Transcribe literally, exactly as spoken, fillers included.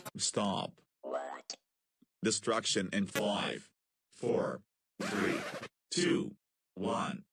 Stop. What? Destruction in five, four, three, two, one.